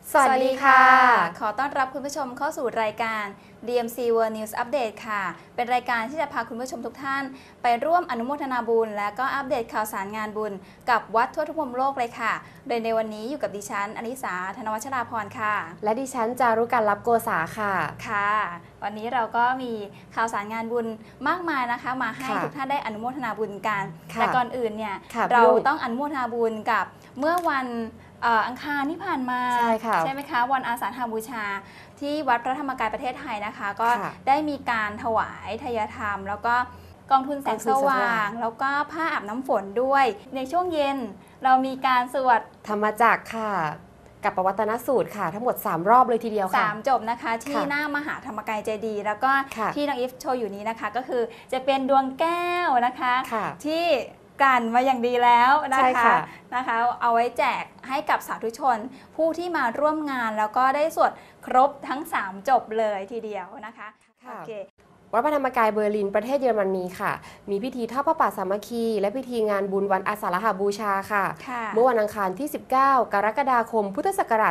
สวัสดีค่ะขอต้อนรับคุณผู้ชมเข้าสู่รายการ DMC World News Update ค่ะเป็นรายการที่จะพาคุณผู้ชมทุกท่านไปร่วมอนุโมทนาบุญและก็อัปเดตข่าวสารงานบุญกับวัดทั่วทุกมุมโลกเลยค่ะโดยในวันนี้อยู่กับดิฉันอนิสาธนวัชราพรค่ะและดิฉันจารุกันรับโกษาค่ะค่ะวันนี้เราก็มีข่าวสารงานบุญมากมายนะคะมาให้ทุกท่านได้อนุโมทนาบุญกันแต่ก่อนอื่นเนี่ยเราต้องอนุโมทนาบุญกับเมื่อวันอังคารที่ผ่านมาใช่ไหมคะวันอาสาฬหบูชาที่วัดพระธรรมกายประเทศไทยนะคะก็ได้มีการถวายทายธรรมแล้วก็กองทุนแสงสว่างแล้วก็ผ้าอาบน้ำฝนด้วยในช่วงเย็นเรามีการสวดธรรมจักรค่ะกับปวัตนสูตรค่ะทั้งหมด3รอบเลยทีเดียวค่ะ 3จบนะคะที่หน้ามหาธรรมกายเจดีย์แล้วก็ที่น้องอีฟโชว์อยู่นี้นะคะก็คือจะเป็นดวงแก้วนะคะที่กันมาอย่างดีแล้วนะคะเอาไว้แจกให้กับสาธุชนผู้ที่มาร่วมงานแล้วก็ได้สวดครบทั้ง3จบเลยทีเดียวนะคะโอเควัดพระธรรมกายเบอร์ลินประเทศเยอรมนีค่ะมีพิธีทอดพระป่าสามัคคีและพิธีงานบุญวันอาสาฬหบูชาค่ะเมื่อวันอังคารที่19กรกฎาคมพุทธศักราช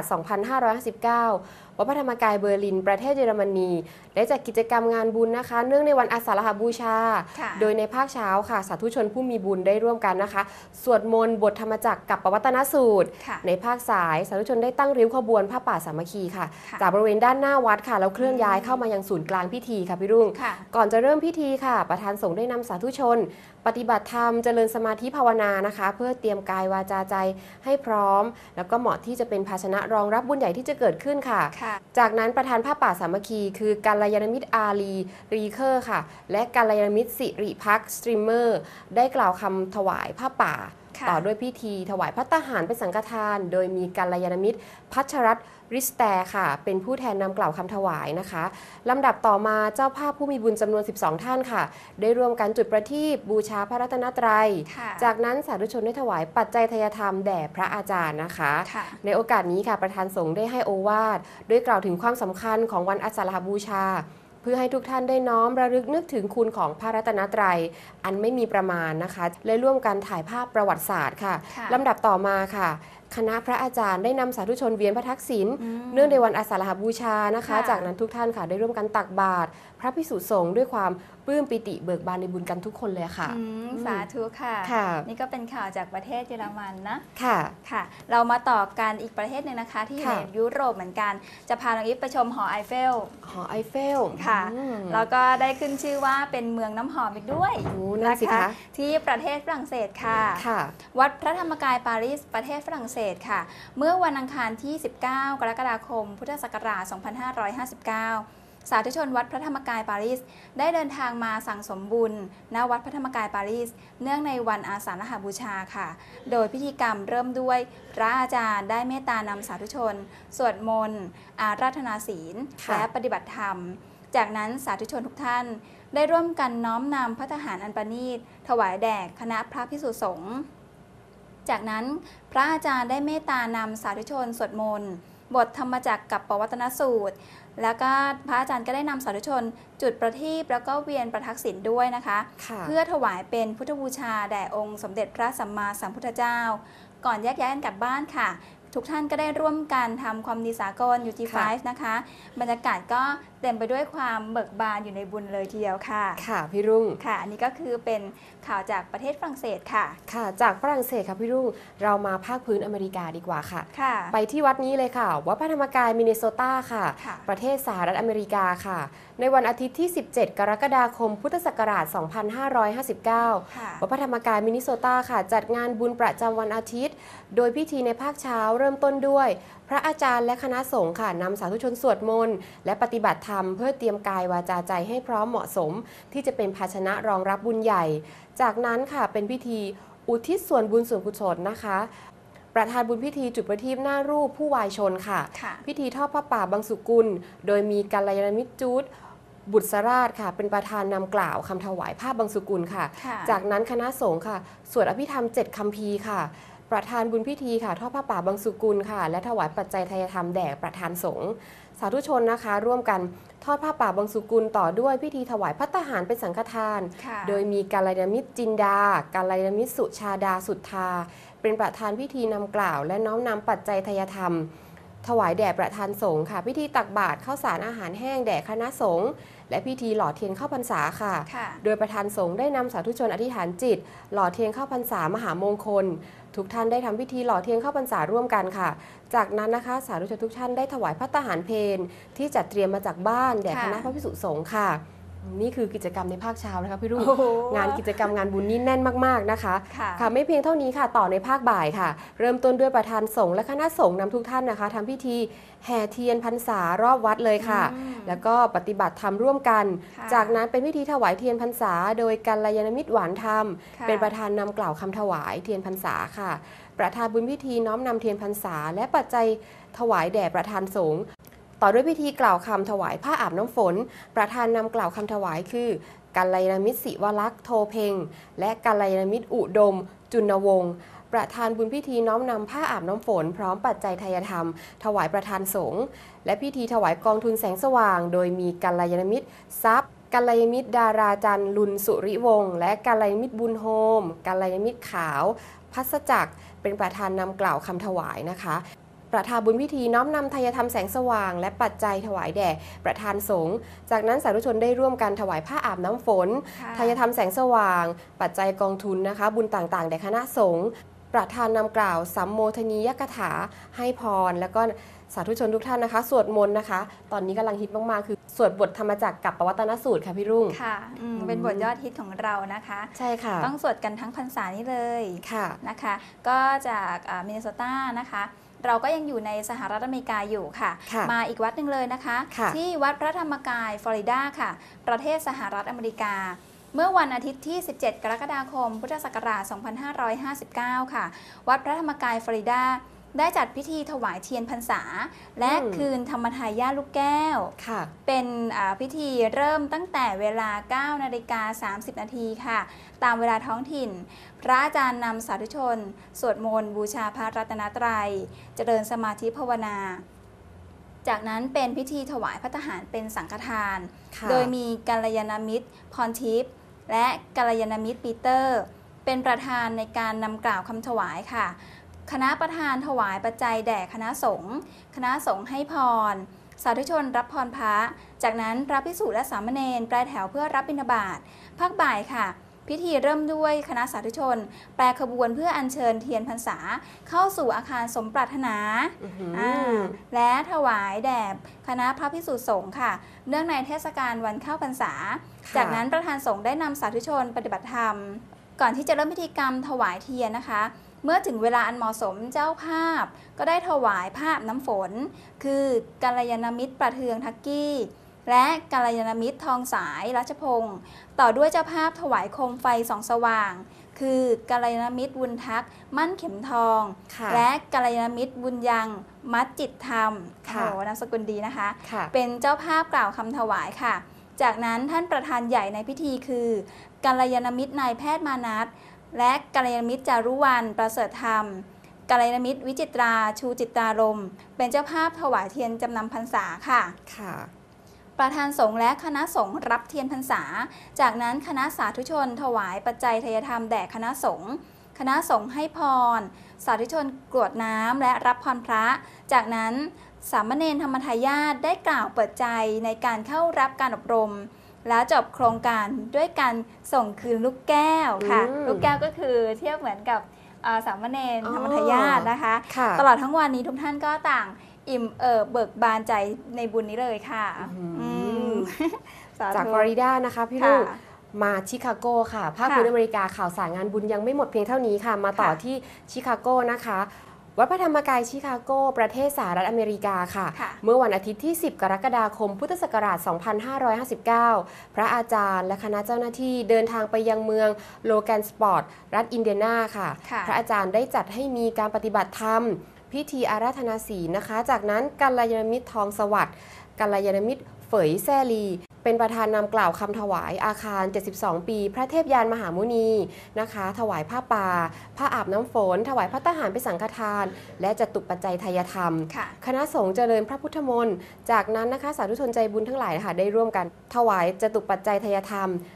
2559วัดพระธรรมกายเบอร์ลินประเทศเยอรมนีได้จัดกิจกรรมงานบุญนะคะเนื่องในวันอาสาฬหบูชาโดยในภาคเช้าค่ะสาธุชนผู้มีบุญได้ร่วมกันนะคะสวดมนต์บทธรรมจักรกับปวัตนสูตรในภาคสายสาธุชนได้ตั้งริ้วขบวนผ้าป่าสามัคคีค่ะจากบริเวณด้านหน้าวัดค่ะแล้วเคลื่อนย้ายเข้ามายังศูนย์กลางพิธีค่ะพี่รุ่งก่อนจะเริ่มพิธีค่ะประธานสงฆ์ได้นำสาธุชนปฏิบัติธรรมเจริญสมาธิภาวนานะคะเพื่อเตรียมกายวาจาใจให้พร้อมแล้วก็เหมาะที่จะเป็นภาชนะรองรับบุญใหญ่ที่จะเกิดขึ้นค่ะจากนั้นประธานผ้าป่าสามัคคีคือกัลยาณมิตรอาลีรีเคอร์ค่ะและกัลยาณมิตรสิริพักสตรีมเมอร์ได้กล่าวคำถวายผ้าป่าต่อด้วยพิธีถวายภัตตาหารเป็นสังฆทานโดยมีกัลยาณมิตรพัชรัตน์ริสแตค่ะเป็นผู้แทนนำกล่าวคำถวายนะคะลำดับต่อมาเจ้าภาพผู้มีบุญจำนวน12ท่านค่ะได้ร่วมกันจุดประทีปบูชาพระรัตนตรัยจากนั้นสาธุชนได้ถวายปัจจัยทายธรรมแด่พระอาจารย์นะคะในโอกาสนี้ค่ะประธานสงฆ์ได้ให้โอวาทด้วยกล่าวถึงความสำคัญของวันอาสาฬหบูชาเพื่อให้ทุกท่านได้น้อมระลึกนึกถึงคุณของพระรัตนตรัยอันไม่มีประมาณนะคะและร่วมกันถ่ายภาพประวัติศาสตร์ค่ะลำดับต่อมาค่ะคณะพระอาจารย์ได้นำสาธุชนเวียนพระทักษิณเนื่องในวันอาสาฬหบูชานะคะจากนั้นทุกท่านค่ะได้ร่วมกันตักบาตรพระภิกษุสงฆ์ด้วยความปลื้มปิติเบิกบานในบุญกันทุกคนเลยค่ะสาธุค่ะนี่ก็เป็นข่าวจากประเทศเยอรมันนะค่ะเรามาต่อกันอีกประเทศหนึ่งนะคะที่อยู่ในยุโรปเหมือนกันจะพาน้องอีฟไปชมหอไอเฟลค่ะแล้วก็ได้ขึ้นชื่อว่าเป็นเมืองน้ำหอมอีกด้วยนะคะที่ประเทศฝรั่งเศสค่ะวัดพระธรรมกายปารีสประเทศฝรั่งเศสค่ะเมื่อวันอังคารที่19กรกฎาคมพุทธศักราช2559สาธุชนวัดพระธรรมกายปารีสได้เดินทางมาสั่งสมบุญณวัดพระธรรมกายปารีสเนื่องในวันอาสาฬหบูชาค่ะโดยพิธีกรรมเริ่มด้วยพระอาจารย์ได้เมตตานำสาธุชนสวดมนต์อาราธนาศีลและปฏิบัติธรรมจากนั้นสาธุชนทุกท่านได้ร่วมกันน้อมนำพระทหารอันประณีตถวายแด่คณะพระภิกษุสงฆ์จากนั้นพระอาจารย์ได้เมตตานำสาธุชนสวดมนต์บทธรรมจักรกับปวัตนสูตรแล้วก็พระอาจารย์ก็ได้นำสาธุชนจุดประทีปแล้วก็เวียนประทักษิณด้วยนะคะเพื่อถวายเป็นพุทธบูชาแด่องค์สมเด็จพระสัมมาสัมพุทธเจ้าก่อนแยกย้ายกันกลับบ้านค่ะทุกท่านก็ได้ร่วมกันทำความดีสากล UT5 นะคะบรรยากาศก็เต็มไปด้วยความเบิกบานอยู่ในบุญเลยทีเดียวค่ะค่ะพี่รุ่งค่ะอันนี้ก็คือเป็นข่าวจากประเทศฝรั่งเศสค่ะค่ะจากฝรั่งเศสค่ะพี่รุ่งเรามาภาคพื้นอเมริกาดีกว่าค่ะไปที่วัดนี้เลยค่ะวัดพระธรรมกายมินนิโซตาค่ะประเทศสหรัฐอเมริกาค่ะในวันอาทิตย์ที่17กรกฎาคมพุทธศักราช2559วัดพระธรรมกายมินนิโซตาค่ะจัดงานบุญประจำวันอาทิตย์โดยพิธีในภาคเช้าเริ่มต้นด้วยพระอาจารย์และคณะสงฆ์ค่ะนำสาธุชนสวดมนต์และปฏิบัติธรรมเพื่อเตรียมกายวาจาใจให้พร้อมเหมาะสมที่จะเป็นภาชนะรองรับบุญใหญ่จากนั้นค่ะเป็นพิธีอุทิศส่วนบุญส่วนกุศลนะคะประธานบุญพิธีจุดประทีปหน้ารูปผู้วายชนค่ะพิธีทอดผ้าป่าบังสุกุลโดยมีกัลยาณมิตรจูดบุตรสราชค่ะเป็นประธานนำกล่าวคำถวายผ้าบังสุกุลค่ะจากนั้นคณะสงฆ์ค่ะสวดอภิธรรม7คัมภีร์ค่ะประธานบุญพิธีค่ะทอดผ้าป่าบังสุกุลค่ะและถวายปัจจัยทายธรรมแด่ประธานสงฆ์สาธุชนนะคะร่วมกันทอดผ้าป่าบังสุกุลต่อด้วยพิธีถวายภัตตาหารเป็นสังฆทานโดยมีกัลยาณมิตรจินดากัลยาณมิตรสุชาดาสุทธาเป็นประธานพิธีนำกล่าวและน้อมนำปัจจัยทายธรรมถวายแด่ประธานสงฆ์ค่ะพิธีตักบาตรข้าวสารอาหารแห้งแด่คณะสงฆ์และพิธีหล่อเทียนเข้าพรรษาค่ะโดยประธานสงฆ์ได้นำสาธุชนอธิษฐานจิตหล่อเทียนเข้าพรรษามหามงคลทุกท่านได้ทำพิธีหล่อเทียนเข้าพรรษาร่วมกันค่ะจากนั้นนะคะสาธุชนทุกท่านได้ถวายภัตตาหารเพลที่จัดเตรียมมาจากบ้านแด่คณะพระภิกษุสงฆ์ค่ะนี่คือกิจกรรมในภาคเช้านะคะพี่รุ่งงานกิจกรรมงานบุญนี่แน่นมากๆนะคะค่ะไม่เพียงเท่านี้ค่ะต่อในภาคบ่ายค่ะเริ่มต้นด้วยประธานสงฆ์และคณะสงฆ์นำทุกท่านนะคะทำพิธีแห่เทียนพรรษารอบวัดเลยค่ะแล้วก็ปฏิบัติธรรมร่วมกันจากนั้นเป็นพิธีถวายเทียนพรรษาโดยกัลยาณมิตรหวานธรรมเป็นประธานนำกล่าวคำถวายเทียนพรรษาค่ะประธานบุญพิธีน้อมนำเทียนพรรษาและปัจจัยถวายแด่ประธานสงฆ์ต่อด้วยพิธีกล่าวคำถวายผ้าอาบน้ำฝนประธานนำกล่าวคำถวายคือกัลยาณมิตรศิวลักษณ์โทเพ็งและกัลยาณมิตรอุดมจุณวงศ์ประธานบุญพิธีน้อมนำผ้าอาบน้ำฝนพร้อมปัจจัยทายธรรมถวายประธานสงฆ์และพิธีถวายกองทุนแสงสว่างโดยมีกัลยาณมิตรทรัพย์กัลยาณมิตรดาราจันทร์ลุนสุริวงศ์และกัลยาณมิตรบุญโฮมกัลยาณมิตรขาวพัสจักรเป็นประธานนำกล่าวคำถวายนะคะประธานบุญพิธีน้อมนำทายธรรมแสงสว่างและปัจจัยถวายแด่ประธานสงฆ์จากนั้นสาธุชนได้ร่วมกันถวายผ้าอาบน้ำฝนทายธรรมแสงสว่างปัจจัยกองทุนนะคะบุญต่างๆแด่คณะสงฆ์ประธานนำกล่าวสัมโมทนียกถาให้พรแล้วก็สาธุชนทุกท่านนะคะสวดมนต์นะคะตอนนี้กำลังฮิตมากๆคือสวดบทธรรมจักรกับปวัตตนสูตรค่ะพี่รุ่งค่ะเป็นบทยอดฮิตของเรานะคะใช่ค่ะต้องสวดกันทั้งพรรษานี้เลยค่ะนะคะก็จากมินนิโซตานะคะเราก็ยังอยู่ในสหรัฐอเมริกาอยู่ค่ะมาอีกวัดหนึ่งเลยนะคะที่วัดพระธรรมกายฟลอริดาค่ะประเทศสหรัฐอเมริกาเมื่อวันอาทิตย์ที่17กรกฎาคมพุทธศักราช2559ค่ะวัดพระธรรมกายฟลอริดาได้จัดพิธีถวายเทียนพรรษาและคืนธรรมทายาทลูกแก้วเป็นพิธีเริ่มตั้งแต่เวลา 9:30 นาทีค่ะตามเวลาท้องถิ่นพระอาจารย์นำสาธุชนสวดมนต์บูชาพระรัตนตรัยเจริญสมาธิภาวนาจากนั้นเป็นพิธีถวายภัตตาหารเป็นสังฆทานโดยมีกัลยาณมิตรพรทิพย์และกัลยาณมิตรปีเตอร์เป็นประธานในการนำกล่าวคำถวายค่ะคณะประธานถวายปัจจัยแด่คณะสงฆ์ให้พรสาธุชนรับพรพระจากนั้นพระภิกษุและสามเณรแปรแถวเพื่อรับบิณฑบาตภาคบ่ายค่ะพิธีเริ่มด้วยคณะสาธุชนแปรขบวนเพื่ออัญเชิญเทียนพรรษาเข้าสู่อาคารสมปรารถนาและถวายแด่คณะพระภิกษุสงฆ์ค่ะเนื่องในเทศกาลวันเข้าพรรษาจากนั้นประธานสงฆ์ได้นำสาธุชนปฏิบัติธรรมก่อนที่จะเริ่มพิธีกรรมถวายเทียนนะคะเมื่อถึงเวลาอันเหมาะสมเจ้าภาพก็ได้ถวายผ้าอาบน้ำฝนคือกัลยาณมิตรประเทืองทักกี้และกัลยาณมิตรทองสายรัชพงศ์ต่อด้วยเจ้าภาพถวายโคมไฟส่องสว่างคือกัลยาณมิตรบุญทักมั่นเข็มทองและกัลยาณมิตรบุญยังมัดจิตธรรมโอ้นามสกุลดีนะคะเป็นเจ้าภาพกล่าวคำถวายค่ะจากนั้นท่านประธานใหญ่ในพิธีคือกัลยาณมิตรนายแพทย์มานัสและกัลยาณมิตรจารุวรรณประเสริฐธรรมกัลยาณมิตรวิจิตราชูจิตตารมเป็นเจ้าภาพถวายเทียนจำนำพรรษาค่ะประธานสงฆ์และคณะสงฆ์รับเทียนพรรษาจากนั้นคณะสาธุชนถวายปัจจัยทายธรรมแด่คณะสงฆ์ให้พรสาธุชนกรวดน้ำและรับพรพระจากนั้นสามเณรธรรมทายาทได้กล่าวเปิดใจในการเข้ารับการอบรมแล้วจบโครงการด้วยการส่งคืนลูกแก้วค่ะลูกแก้วก็คือเทียบเหมือนกับสามเณรธรรมทายาทนะคะตลอดทั้งวันนี้ทุกท่านก็ต่างอิ่มเบิกบานใจในบุญนี้เลยค่ะจากฟลอริดานะคะพี่ลูกมาชิคาโกค่ะภาคพื้นอเมริกาข่าวสารงานบุญยังไม่หมดเพียงเท่านี้ค่ะมาต่อที่ชิคาโกนะคะวัดพระธรรมกายชิคาโกประเทศสหรัฐอเมริกาค่ะเมื่อวันอาทิตย์ที่10กรกฎาคมพุทธศักราช2559พระอาจารย์และคณะเจ้าหน้าที่เดินทางไปยังเมืองโลแกนสปอร์ตรัฐอินเดียนาค่ะพระอาจารย์ได้จัดให้มีการปฏิบัติธรรมพิธีอาราธนาศีลนะคะจากนั้นกัลยาณมิตรทองสวัสดิ์กัลยาณมิตรเฝยแซ่ลีเป็นประธานนำกล่าวคำถวายอาคาร72ปีพระเทพยานมหามุนีนะคะถวายผ้าป่าผ้าอาบน้ำฝนถวายภัตตาหารเป็นสังฆทานและจตุปัจจัยทายธรรมคณะสงฆ์เจริญพระพุทธมนต์จากนั้นนะคะสาธุชนใจบุญทั้งหลายค่ะได้ร่วมกันถวายจตุปัจจัยทายธรรม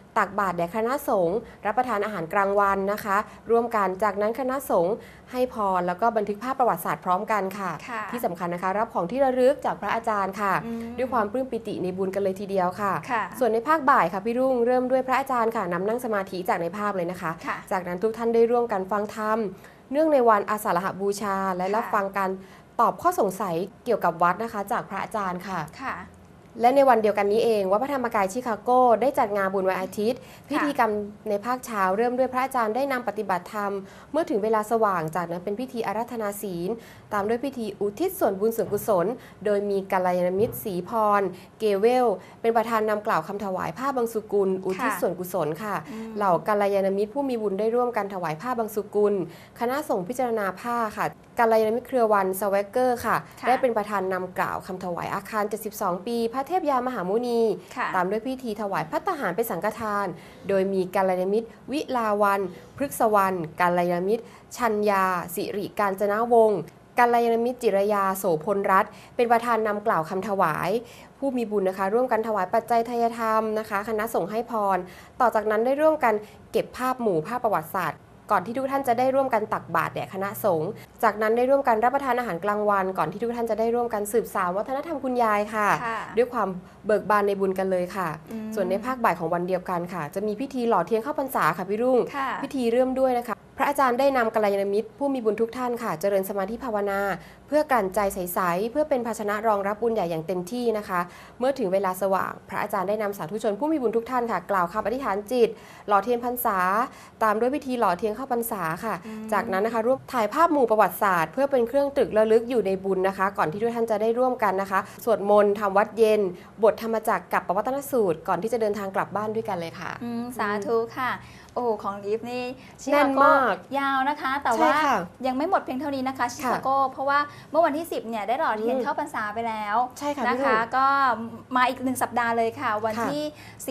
ตักบาตรแด่คณะสงฆ์รับประทานอาหารกลางวันนะคะร่วมกันจากนั้นคณะสงฆ์ให้พรแล้วก็บันทึกภาพประวัติศาสตร์พร้อมกันค่ะที่สำคัญนะคะรับของที่ระลึกจากพระอาจารย์ค่ะด้วยความปลื้มปิติในบุญกันเลยทีเดียวค่ะส่วนในภาคบ่ายค่ะพี่รุ่งเริ่มด้วยพระอาจารย์ค่ะนำนั่งสมาธิจากในภาพเลยนะคะจากนั้นทุกท่านได้ร่วมกันฟังธรรมเนื่องในวันอาสาฬหบูชาและรับฟังการตอบข้อสงสัยเกี่ยวกับวัดนะคะจากพระอาจารย์ค่ะและในวันเดียวกันนี้เองวัดพระธรรมกายชิคาโกได้จัดงานบุญวันอาทิตย์พิธีกรรมในภาคเช้าเริ่มด้วยพระอาจารย์ได้นำปฏิบัติธรรมเมื่อถึงเวลาสว่างจากนั้นเป็นพิธีอาราธนาศีลตามด้วยพิธีอุทิศส่วนบุญส่วนกุศลโดยมีกัลยาณมิตรศรีพรเกเวลเป็นประธานนำกล่าวคำถวายผ้าบังสุกุลอุทิศส่วนกุศลค่ะเหล่ากัลยาณมิตรผู้มีบุญได้ร่วมกันถวายผ้าบังสุกุลคณะสงฆ์พิจารณาผ้าค่ะกัลยาณมิตรเครือวันสแวกเกอร์ค่ะได้เป็นประธานนำกล่าวคำถวายอาคาร72ปีพระเทพยามหามุนีตามด้วยพิธีถวายภัตตาหารเป็นสังฆทานโดยมีกัลยาณมิตรวิลาวันพฤกษวรรณกัลยาณมิตรชัญญาสิริกาญจนวงศ์กัลยาณมิตรจิรยาโสพลรัตน์เป็นประธานนำกล่าวคำถวายผู้มีบุญนะคะร่วมกันถวายปัจจัยทายธรรมนะคะคณะสงฆ์ให้พรต่อจากนั้นได้ร่วมกันเก็บภาพหมู่ภาพประวัติศาสตร์ก่อนที่ทุกท่านจะได้ร่วมกันตักบาตรแด่คณะสงฆ์จากนั้นได้ร่วมกันรับประทานอาหารกลางวันก่อนที่ทุกท่านจะได้ร่วมกันสืบสานวัฒนธรรมคุณยายค่ะด้วยความเบิกบานในบุญกันเลยค่ะส่วนในภาคบ่ายของวันเดียวกันค่ะจะมีพิธีหล่อเทียนเข้าพรรษาค่ะพี่รุ่งพิธีเริ่มด้วยนะคะพระอาจารย์ได้นำกัลยาณมิตรผู้มีบุญทุกท่านค่ะเจริญสมาธิภาวนาเพื่อกลั่นใจใสๆเพื่อเป็นภาชนะรองรับบุญใหญ่อย่างเต็มที่นะคะเมื่อถึงเวลาสว่างพระอาจารย์ได้นำสาธุชนผู้มีบุญทุกท่านค่ะกล่าวคำอธิษฐานจิตหล่อเทียนพรรษาตามด้วยพิธีหล่อเทียนเข้าพรรษาค่ะจากนั้นนะคะร่วมถ่ายภาพหมู่ประวัติศาสตร์เพื่อเป็นเครื่องตรึกระลึกอยู่ในบุญนะคะก่อนที่ทุกท่านจะได้ร่วมกันนะคะสวดมนต์ทำวัดเย็นบทธรรมจักรกับปวัตตนสูตรก่อนที่จะเดินทางกลับบ้านด้วยกันเลยค่ะสาธุค่ะโอ้ของอีฟนี่ชิคาโกยาวนะคะแต่ว่ายังไม่หมดเพียงเท่านี้นะคะชิคาโกเพราะว่าเมื่อวันที่10เนี่ยได้หล่อเทียนเข้าพรรษาไปแล้วนะคะก็มาอีก1สัปดาห์เลยค่ะวันที่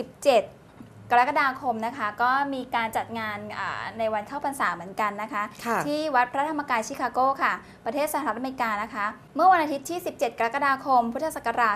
17กรกฎาคมนะคะก็มีการจัดงานในวันเข้าพรรษาเหมือนกันนะคะที่วัดพระธรรมกายชิคาโกค่ะประเทศสหรัฐอเมริกานะคะเมื่อวันอาทิตย์ที่17กรกฎาคมพุทธศักราช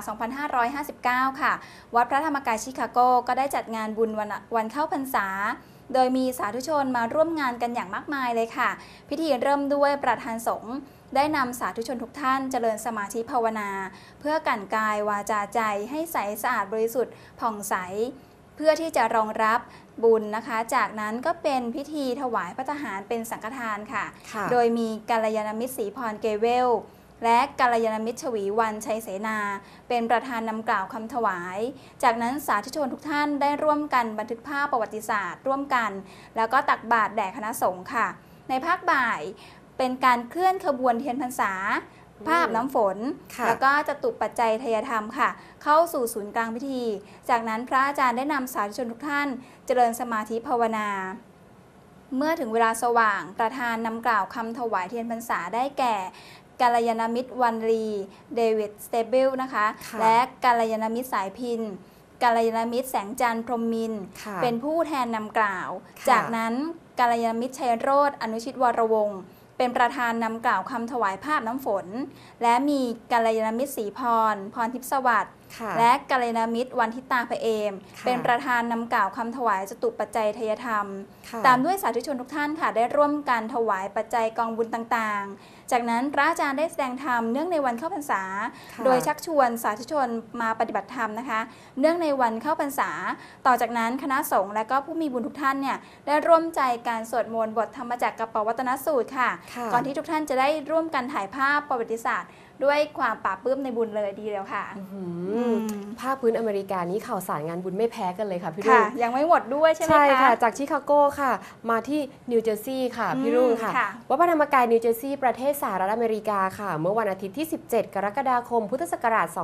2559ค่ะวัดพระธรรมกายชิคาโกก็ได้จัดงานบุญวันเข้าพรรษาโดยมีสาธุชนมาร่วมงานกันอย่างมากมายเลยค่ะพิธีเริ่มด้วยประธานสงฆ์ได้นำสาธุชนทุกท่านเจริญสมาธิภาวนาเพื่อกั่นกายวาจาใจให้ใสสะอาดบริสุทธิ์ผ่องใสเพื่อที่จะรองรับบุญนะคะจากนั้นก็เป็นพิธีถวายภัตตาหารเป็นสังฆทานค่ะโดยมีกัลยาณมิตรศรีพรเกเวลและกัลยาณมิตรชวีวันชัยเสนาเป็นประธานนำกล่าวคำถวายจากนั้นสาธุชนทุกท่านได้ร่วมกันบันทึกภาพประวัติศาสตร์ร่วมกันแล้วก็ตักบาตรแด่คณะสงฆ์ค่ะในภาคบ่ายเป็นการเคลื่อนขบวนเทียนพรรษาภาพน้ำฝนแล้วก็จตุปัจจัยทายธรรมค่ะเข้าสู่ศูนย์กลางพิธีจากนั้นพระอาจารย์ได้นำสาธุชนทุกท่านเจริญสมาธิภาวนาเมื่อถึงเวลาสว่างประธานนำกล่าวคำถวายเทียนพรรษาได้แก่กัลยาณมิตรวันรีเดวิดสเตเบิลนะคะและกัลยาณมิตรสายพินกัลยาณมิตรแสงจันทร์พรหมินทร์เป็นผู้แทนนำกล่าวจากนั้นกัลยาณมิตรชัยโรจน์อนุชิตวรวงศ์เป็นประธานนำกล่าวคำถวายภาพน้ำฝนและมีกัลยาณมิตรศรีพรทิพย์สวัสดิ์และกัลยาณมิตรวันทิตาพเอมเป็นประธานนำกล่าวคำถวายจตุปัจจัยทายธรรมตามด้วยสาธุชนทุกท่านค่ะได้ร่วมกันถวายปัจจัยกองบุญต่างๆจากนั้นพระอาจารย์ได้แสดงธรรมเนื่องในวันเข้าพรรษาโดยชักชวนสาธุชนมาปฏิบัติธรรมนะคะเนื่องในวันเข้าพรรษาต่อจากนั้นคณะสงฆ์และก็ผู้มีบุญทุกท่านเนี่ยได้ร่วมใจการสวดมนต์บทธรรมจักรกับปวัตตนสูตรค่ะก่อนที่ทุกท่านจะได้ร่วมกันถ่ายภาพประวัติศาสตร์ด้วยความปราบปลื้มในบุญเลยดีแล้วค่ะภาคพื้นอเมริกานี้ข่าวสารงานบุญไม่แพ้กันเลยค่ะพี่รุ่งยังไม่หมดด้วยใช่ไหมคะใช่ค่ะจากชิคาโกค่ะมาที่นิวเจอร์ซีย์ค่ะพี่รุ่งค่ะวัดพระธรรมกายนิวเจอร์ซีย์ประเทศสหรัฐอเมริกาค่ะเมื่อวันอาทิตย์ที่17กรกฎาคมพุทธศักราช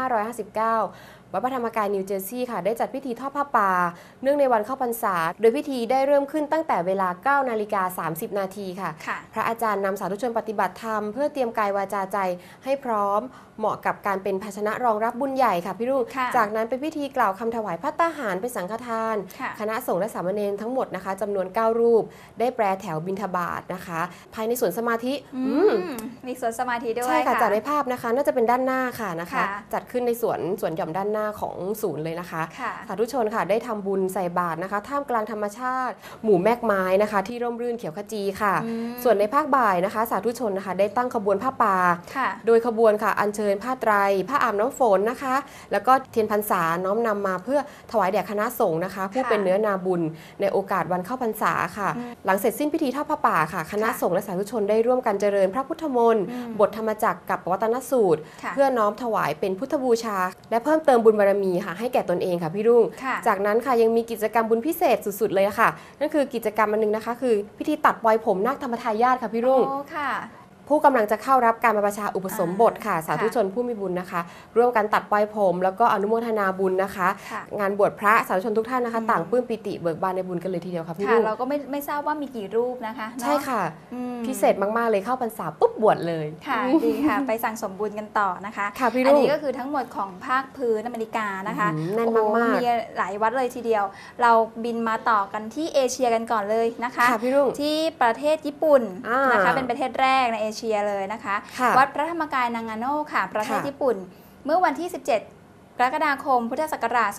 2559วัดพระธรรมกายนิวเจอร์ซีย์ค่ะได้จัดพิธีทอดผ้าป่าเนื่องในวันเข้าพรรษาโดยพิธีได้เริ่มขึ้นตั้งแต่เวลา 9:30 นาทีค่ะพระอาจารย์นำสาธุชนปฏิบัติธรรมเพื่อเตรียมกายวาจาใจให้พร้อมเหมาะกับการเป็นภาชนะรองรับบุญใหญ่ค่ะพี่รุ่งจากนั้นเป็นพิธีกล่าวคำถวายภัตตาหารเป็นสังฆทานคณะสงฆ์และสามเณรทั้งหมดนะคะจำนวน9รูปได้แปรแถวบิณฑบาตนะคะภายในสวนสมาธิมีสวนสมาธิด้วยใช่ค่ะจากในภาพนะคะน่าจะเป็นด้านหน้าค่ะนะคะจัดขึ้นในสวนหย่อมด้านหน้าน้าของศูนย์เลยนะคะสาธุชนค่ะได้ทำบุญใส่บาตรนะคะท่ามกลางธรรมชาติหมู่แมกไม้นะคะที่ร่มรื่นเขียวขจีค่ะส่วนในภาคบ่ายนะคะสาธุชนนะคะได้ตั้งขบวนผ้าป่าโดยขบวนค่ะอัญเชิญผ้าไตรผ้าอาบน้ำฝนนะคะแล้วก็เทียนพรรษาน้อมนำมาเพื่อถวายแด่คณะสงฆ์นะคะผู้เป็นเนื้อนาบุญในโอกาสวันเข้าพรรษาค่ะหลังเสร็จสิ้นพิธีทอดผ้าป่าค่ะคณะสงฆ์และสาธุชนได้ร่วมกันเจริญพระพุทธมนต์บทธรรมจักรกับปวัตตนสูตรเพื่อน้อมถวายเป็นพุทธบูชาและเพิ่มเติมบุญบารมีค่ะให้แก่ตนเองค่ะพี่รุ่งจากนั้นค่ะยังมีกิจกรรมบุญพิเศษสุดๆเลยค่ะนั่นคือกิจกรรมอันนึงนะคะคือพิธีตัดปลอยผมนาคธรรมทายาทค่ะพี่รุ่งผู้กำลังจะเข้ารับการบรรพชาอุปสมบทค่ะสาธุชนผู้มีบุญนะคะร่วมกันตัดปลอยผมแล้วก็อนุโมทนาบุญนะคะงานบวชพระสาธุชนทุกท่านนะคะต่างปลื้มปิติเบิกบานในบุญกันเลยทีเดียวค่ะพี่รุ่งเราก็ไม่ทราบว่ามีกี่รูปนะคะใช่ค่ะพิเศษมากๆเลยเข้าพรรษาปุ๊บบวชเลยค่ะดีค่ะไปสั่งสมบุญกันต่อนะคะค่ะพี่รุ่งอันนี้ก็คือทั้งหมดของภาคพื้นอเมริกานะคะแน่นมากๆมีหลายวัดเลยทีเดียวเราบินมาต่อกันที่เอเชียกันก่อนเลยนะคะที่ประเทศญี่ปุ่นนะคะเป็นประเทศแรกในเอเชียเลยนะคะวัดพระธรรมกายนางาโนะค่ะประเทศญี่ปุ่นเมื่อวันที่17 กรกฎาคมพุทธศักราช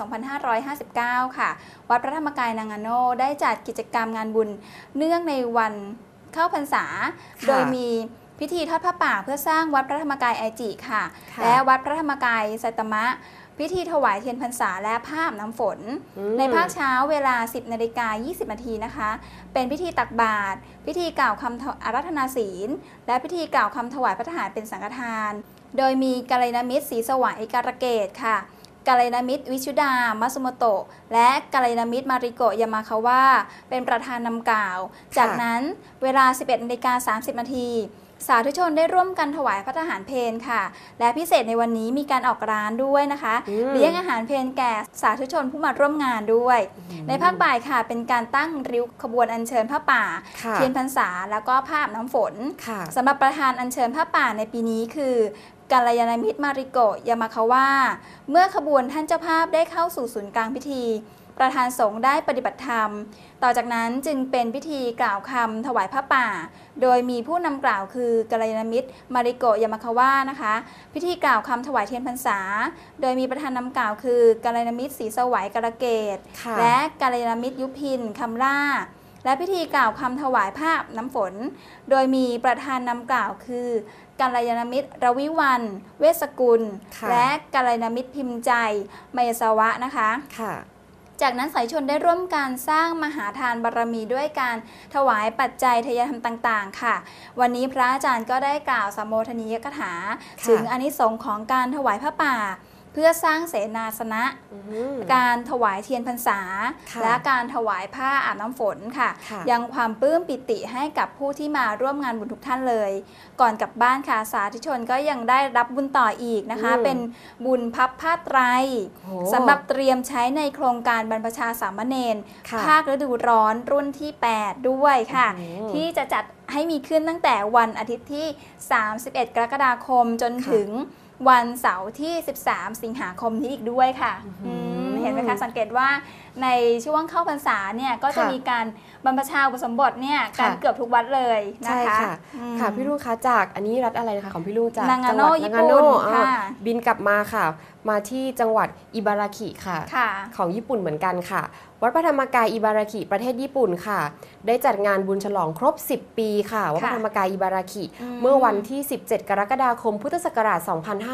2559 ค่ะวัดพระธรรมกายนางาโนะได้จัดกิจกรรมงานบุญเนื่องในวันเข้าพรรษาโดยมีพิธีทอดผ้าป่าเพื่อสร้างวัดพระธรรมกายไอจิค่ะและวัดพระธรรมกายไซตามะพิธีถวายเทียนพรรษาและผ้าอาบน้ำฝนในภาคเช้าเวลา 10:20 น.นะคะเป็นพิธีตักบาตรพิธีกล่าวคำอาราธนาศีลและพิธีกล่าวคำถวายพระทหารเป็นสังฆทานโดยมีกัลยาณมิตรศรีสวายการะเกดค่ะกัลยาณมิตรวิชุดามัสุโมโตะและกัลยาณมิตรมาริโกะยามาคาวะเป็นประธานนำกล่าวจากนั้นเวลา 11:30 น.สาธุชนได้ร่วมกันถวายพระทหารเพลค่ะและพิเศษในวันนี้มีการออกร้านด้วยนะคะเลี้ยงอาหารเพลแก่สาธุชนผู้มาร่วมงานด้วยในภาคบ่ายค่ะเป็นการตั้งริ้วขบวนอัญเชิญผ้าป่าเทียนพรรษาแล้วก็ผ้าอาบน้ำฝนสำหรับประธานอัญเชิญผ้าป่าในปีนี้คือกัลยาณมิตรมาริโกะยามาคาวะเมื่อขบวนท่านเจ้าภาพได้เข้าสู่ศูนย์กลางพิธีประธานสงฆ์ได้ปฏิบัติธรรมต่อจากนั้นจึงเป็นพิธีกล่าวคำถวายผ้าป่าโดยมีผู้นำกล่าวคือกัลยาณมิตรมาริโกะยามาคาวะนะคะพิธีกล่าวคำถวายเทียนพรรษาโดยมีประธานนำกล่าวคือกัลยาณมิตรศรีสวายการะเกดและกัลยาณมิตรยุพินคำล่าและพิธีกล่าวคำถวายผ้าน้ำฝนโดยมีประธานนำกล่าวคือกัลยาณมิตรรวิวันเวสกุลและกัลยาณมิตรพิมพ์ใจไมยสวะนะคะจากนั้นสายชนได้ร่วมการสร้างมหาทานบารมีด้วยการถวายปัจจัยทายธรรมต่างๆค่ะวันนี้พระอาจารย์ก็ได้กล่าวสมโภชนียกถาถึงอานิสงส์ของการถวายผ้าป่าเพื่อสร้างเสนาสนะการถวายเทียนพรรษาและการถวายผ้าอาบน้ำฝนค่ะยังความปลื้มปิติให้กับผู้ที่มาร่วมงานบุญทุกท่านเลยก่อนกลับบ้านค่ะสาธุชนก็ยังได้รับบุญต่ออีกนะคะเป็นบุญพับผ้าไตรสำหรับเตรียมใช้ในโครงการบรรพชาสามเณรภาคฤดูร้อนรุ่นที่ 8 ด้วยค่ะที่จะจัดให้มีขึ้นตั้งแต่วันอาทิตย์ที่ 31 กรกฎาคมจนถึงวันเสาร์ที่ 13 สิงหาคมนี้อีกด้วยค่ะเห็นไหมคะสังเกตว่าในช่วงเข้าพรรษาเนี่ยก็จะมีการบรรพชาอุปสมบทเนี่ยการเกือบทุกวัดเลยนะคะค่ะพี่ลุงคะจากอันนี้รัฐอะไรนะคะของพี่ลุงจากนางาโนะญี่ปุ่นบินกลับมาค่ะมาที่จังหวัดอิบาราคิค่ะของญี่ปุ่นเหมือนกันค่ะวัดพระธรรมกายอิบาราคิประเทศญี่ปุ่นค่ะได้จัดงานบุญฉลองครบ10 ปีค่ะวัดพระธรรมกายอิบาราคิเมื่อวันที่17 กรกฎาคมพุทธศักราช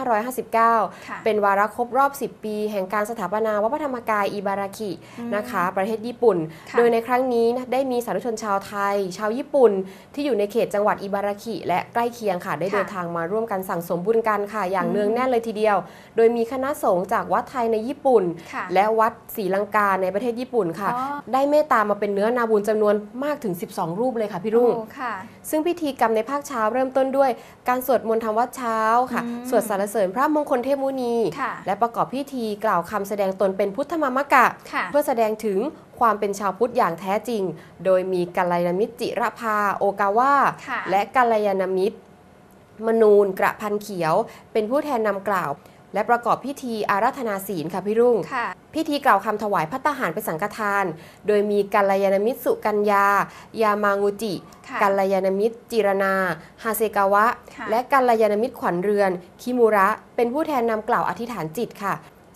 2559เป็นวาระครบรอบ10 ปีแห่งการสถาปนาวัดพระธรรมกายอิบาราคินะคะประเทศญี่ปุ่นโดยในครั้งนี้ได้มีสาธุชนชาวไทยชาวญี่ปุ่นที่อยู่ในเขตจังหวัดอิบาราคิและใกล้เคียงค่ะได้เดินทางมาร่วมกันสั่งสมบุญกันค่ะอย่างเนืองแน่นเลยทีเดียวโดยมีคณะสงฆ์จากวัดไทยในญี่ปุ่นและวัดศรีลังกาในประเทศญี่ปุ่นค่ะได้เมตตามาเป็นเนื้อนาบุญจำนวนมากถึง12 รูปเลยค่ะพี่รุ่งซึ่งพิธีกรรมในภาคเช้าเริ่มต้นด้วยการสวดมนต์ทำวัดเช้าค่ะสวดสรรเสริญพระมงคลเทพมุนีและประกอบพิธีกล่าวคำแสดงตนเป็นพุทธมามกะเพื่อแสดงถึงความเป็นชาวพุทธอย่างแท้จริงโดยมีกัลยาณมิตรจิรภาโอกาวะและกัลยาณมิตรมนูนกระพันเขียวเป็นผู้แทนนำกล่าวและประกอบพิธีอาราธนาศีลค่ะพี่รุ่งพิธีกล่าวคำถวายภัตตาหารเป็นสังฆทานโดยมีกัลยาณมิตรสุกัญญายามางูจิกัลยาณมิตรจิรนาฮาเซกาวะและกัลยาณมิตรขวัญเรือนคิมูระเป็นผู้แทนนำกล่าวอธิษฐานจิตค่ะ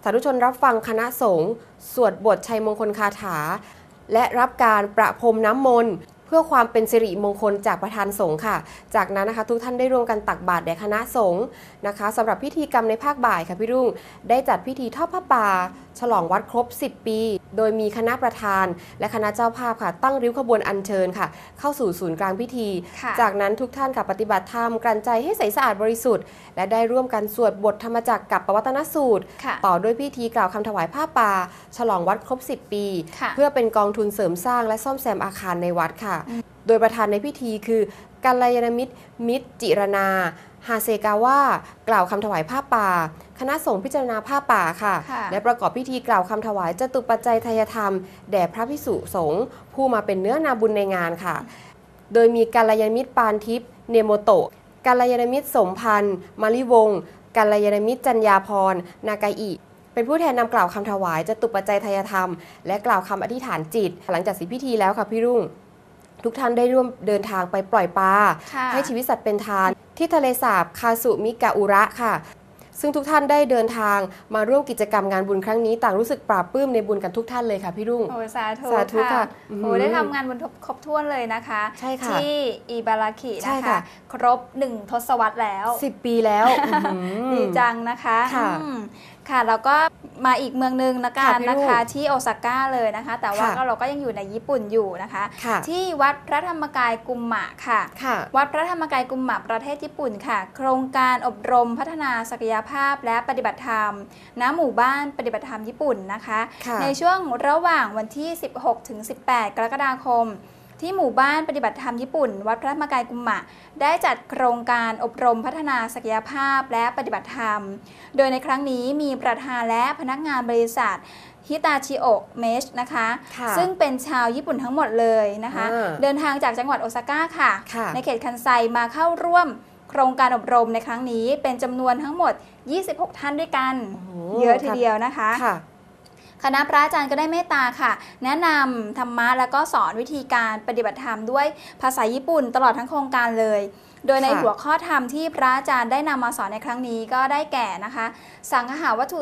สาธุชนรับฟังคณะสงฆ์สวดบทชัยมงคลคาถาและรับการประพรมน้ำมนต์เพื่อความเป็นสิริมงคลจากประธานสงฆ์ค่ะจากนั้นนะคะทุกท่านได้ร่วมกันตักบาตรแด่คณะสงฆ์นะคะสำหรับพิธีกรรมในภาคบ่ายค่ะพี่รุ่งได้จัดพิธีทอดผ้าป่าฉลองวัดครบ10 ปีโดยมีคณะประธานและคณะเจ้าภาพค่ะตั้งริ้วขบวนอัญเชิญค่ะเข้าสู่ศูนย์กลางพิธีจากนั้นทุกท่านค่ะปฏิบัติธรรมกลั่นใจให้ใสสะอาดบริสุทธิ์และได้ร่วมกันสวดบทธรรมจักรกับปวัตนสูตรต่อด้วยพิธีกล่าวคำถวายผ้าป่าฉลองวัดครบ10 ปีเพื่อเป็นกองทุนเสริมสร้างและซ่อมแซมอาคารในวัดค่ะโดยประธานในพิธีคือกัลยาณมิตรมิตรจิรนาฮาเซกาว่ากล่าวคำถวายผ้าป่าคณะสงฆ์พิจารณาผ้าป่าค่ะและประกอบพิธีกล่าวคำถวายจตุปัจจัยทายธรรมแด่พระภิกษุสงฆ์ผู้มาเป็นเนื้อนาบุญในงานค่ะโดยมีกัลยาณมิตรปานทิพย์เนโมโตะกัลยาณมิตรสมพันธ์มาริวงศ์กัลยาณมิตรจัญญาพรนากาอิเป็นผู้แทนนำกล่าวคำถวายจตุปัจจัยทายธรรมและกล่าวคำอธิษฐานจิตหลังจากเสร็จพิธีแล้วค่ะพี่รุ่งทุกท่านได้ร่วมเดินทางไปปล่อยปลาให้ชีวิตสัตว์เป็นทานที่ทะเลสาบคาสุมิกาอุระค่ะซึ่งทุกท่านได้เดินทางมาร่วมกิจกรรมงานบุญครั้งนี้ต่างรู้สึกปลาบปลื้มในบุญกันทุกท่านเลยค่ะพี่รุ่งโอ้สาธุค่ะโอ้ได้ทำงานบุญครบถ้วนเลยนะคะใช่ค่ะที่อิบาราคินะคะครบ1 ทศวรรษแล้ว 10 ปีแล้วดีจังนะคะค่ะแล้วก็มาอีกเมืองนึงนะคะที่โอซาก้าเลยนะคะแต่ว่าเราก็ยังอยู่ในญี่ปุ่นอยู่นะคะที่วัดพระธรรมกายกุมมะค่ะวัดพระธรรมกายกุมมะประเทศญี่ปุ่นค่ะโครงการอบรมพัฒนาศักยภาพและปฏิบัติธรรมณหมู่บ้านปฏิบัติธรรมญี่ปุ่นนะคะในช่วงระหว่างวันที่16-18 กรกฎาคมที่หมู่บ้านปฏิบัติธรรมญี่ปุ่นวัดพระธรรมกายกุมมะได้จัดโครงการอบรมพัฒนาศักยภาพและปฏิบัติธรรมโดยในครั้งนี้มีประธานและพนักงานบริษัทฮิตาชิโอะเมชนะคะซึ่งเป็นชาวญี่ปุ่นทั้งหมดเลยนะคะเดินทางจากจังหวัดโอซาก้าค่ะในเขตคันไซมาเข้าร่วมโครงการอบรมในครั้งนี้เป็นจำนวนทั้งหมด26 ท่านด้วยกันเยอะทีเดียวนะคะคณะพระอาจารย์ก็ได้เมตตาค่ะแนะนำธรรมะแล้วก็สอนวิธีการปฏิบัติธรรมด้วยภาษาญี่ปุ่นตลอดทั้งโครงการเลยโดยในหัวข้อธรรมที่พระอาจารย์ได้นำมาสอนในครั้งนี้ก็ได้แก่นะคะสังฆาวัตถุ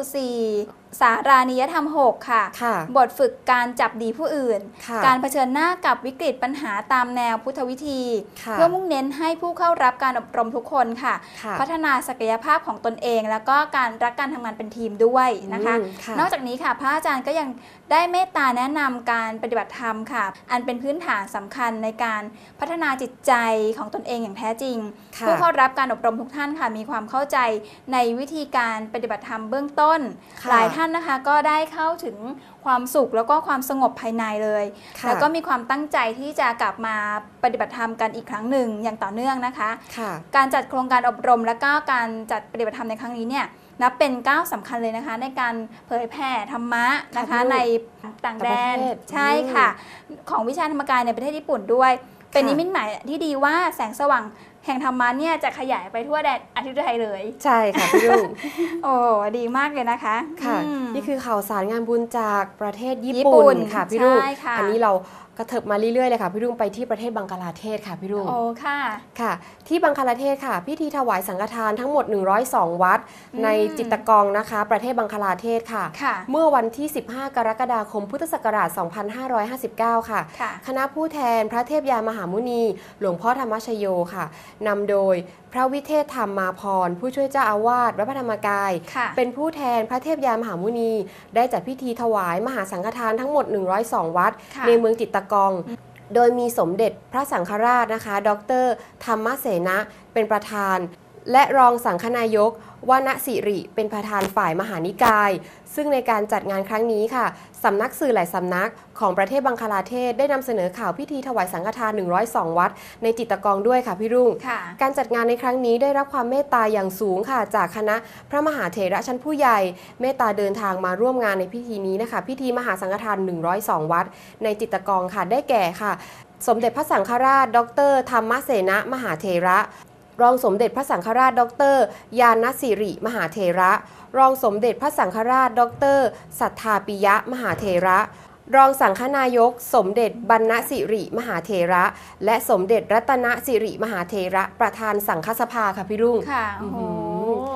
4สารานิยธรรม 6ค่ะบทฝึกการจับดีผู้อื่นการเผชิญหน้ากับวิกฤตปัญหาตามแนวพุทธวิธีเพื่อมุ่งเน้นให้ผู้เข้ารับการอบรมทุกคนค่ะพัฒนาศักยภาพของตนเองแล้วก็การรักการทำงานเป็นทีมด้วยนะคะนอกจากนี้ค่ะพระอาจารย์ก็ยังได้เมตตาแนะนำการปฏิบัติธรรมค่ะอันเป็นพื้นฐานสำคัญในการพัฒนาจิตใจของตนเองอย่างแท้จริงผู้เข้ารับการอบรมทุกท่านค่ะมีความเข้าใจในวิธีการปฏิบัติธรรมเบื้องต้นหลายท่านนะคะก็ได้เข้าถึงความสุขแล้วก็ความสงบภายในเลยแล้วก็มีความตั้งใจที่จะกลับมาปฏิบัติธรรมกันอีกครั้งหนึ่งอย่างต่อเนื่องนะคะการจัดโครงการอบรมและก็การจัดปฏิบัติธรรมในครั้งนี้เนี่ยนับเป็นก้าวสำคัญเลยนะคะในการเผยแผ่ธรรมะนะคะในต่างแดนใช่ค่ะของวิชาธรรมกายในประเทศญี่ปุ่นด้วยเป็นนิมิตหมายที่ดีว่าแสงสว่างแห่งธรรมะเนี่ยจะขยายไปทั่วแดนอาทิตย์ไทยเลยใช่ค่ะพี่รุ่งโอ้ดีมากเลยนะคะค่ะนี่คือข่าวสารงานบุญจากประเทศญี่ปุ่นค่ะพี่รุ่งอันนี้เรากระเถิบมาเรื่อยๆเลยค่ะพี่รุ่งไปที่ประเทศบังกลาเทศค่ะพี่รุ่งโอ้ค่ะค่ะที่บังกลาเทศค่ะพิธีถวายสังฆทานทั้งหมด102วัดในจิตตกองนะคะประเทศบังกลาเทศค่ะเมื่อวันที่15 กรกฎาคมพุทธศักราช2559ค่ะคณะผู้แทนพระเทพยามหามุนีหลวงพ่อธรรมชโยค่ะนำโดยพระวิเทศธรรมมาพรผู้ช่วยเจ้าอาวาสวัดพระธรรมกายเป็นผู้แทนพระเทพยามหามุนีได้จัดพิธีถวายมหาสังฆทานทั้งหมด102วัดในเมืองจิตตกองโดยมีสมเด็จพระสังฆราชนะคะดร.ธรรมเสนะเป็นประธานและรองสังฆนายกวณสิริเป็นประธานฝ่ายมหานิกายซึ่งในการจัดงานครั้งนี้ค่ะสำนักสื่อหลายสำนักของประเทศบังคลาเทศได้นำเสนอข่าวพิธีถวายสังฆทาน102วัดในจิตตกองด้วยค่ะพี่รุ่งการจัดงานในครั้งนี้ได้รับความเมตตาอย่างสูงค่ะจากคณะพระมหาเถระชั้นผู้ใหญ่เมตตาเดินทางมาร่วมงานในพิธีนี้นะคะพิธีมหาสังฆทาน102วัดในจิตตกองค่ะได้แก่ค่ะสมเด็จพระสังฆราชดร.ธรรมเสนะมหาเถระรองสมเด็จพระสังฆราชดร.ญาณสิริมหาเถระรองสมเด็จพระสังฆราชดร.สัทธาปิยะมหาเถระรองสังฆนายกสมเด็จบรรณสิริมหาเถระและสมเด็จรัตนสิริมหาเถระประธานสังฆสภาค่ะพี่รุ่งค่ะโอ้โห